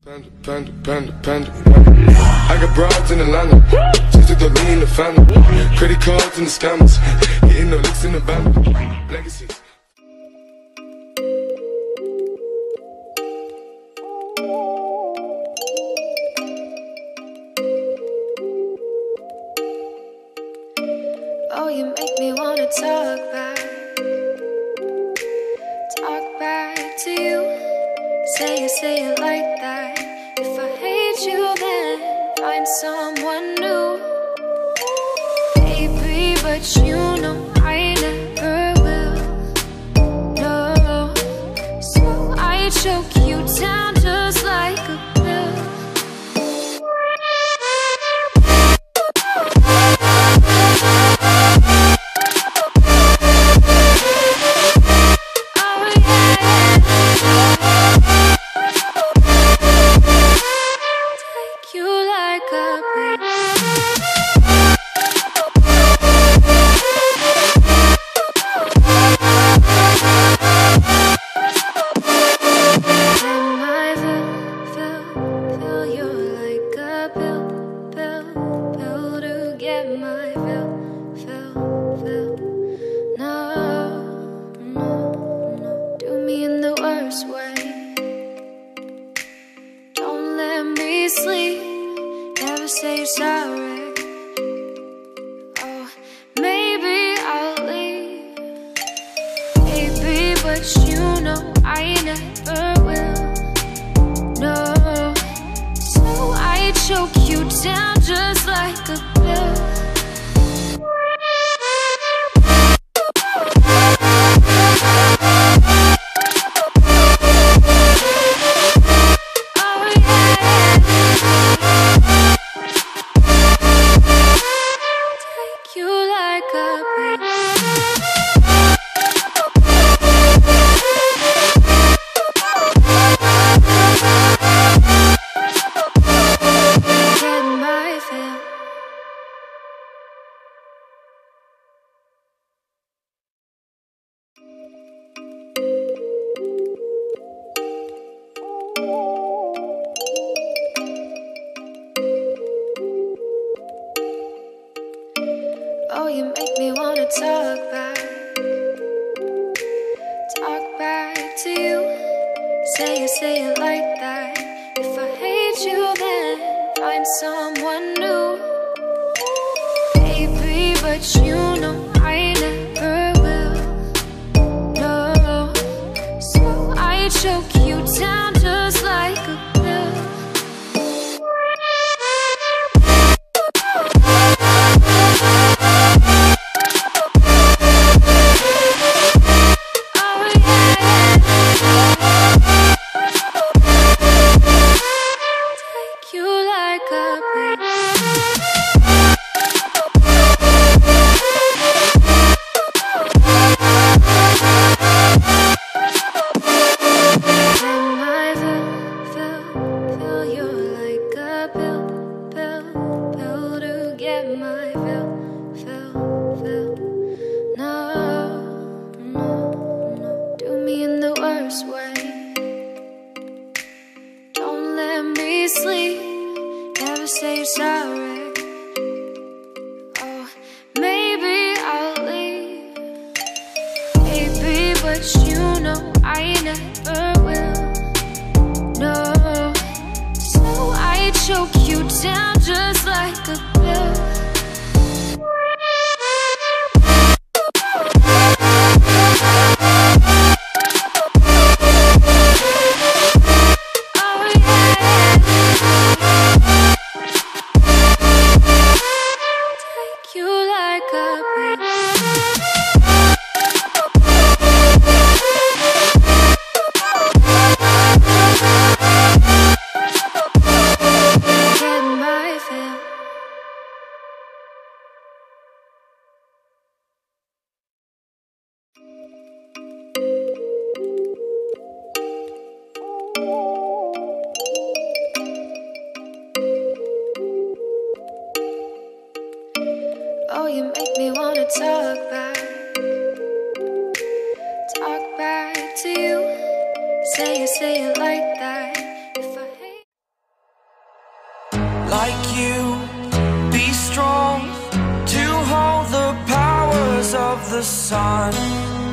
Panda. I got broads in Atlanta, just took the lean in the family. Credit cards and the scammers, hitting the licks in the van. Legacies. Oh, you make me wanna talk back to you. Say it like that. If I hate you, then find someone new. Baby, but you know I never will. No, so I choke you down just like a pill. Sleep, never say you're sorry. Oh, maybe I'll leave, baby, but you know I never will. No, so I choke you down just like a pill. Oh, you make me wanna talk back to you. Say it like that. If I hate you, then find someone new. Baby, but you know I never will. No, so I choke you down just like a pill. Sleep, never say you're sorry. Oh, maybe I'll leave, baby, but you know I never will. No, so I choke you down just like a pill. My like you. Be strong to hold the powers of the sun.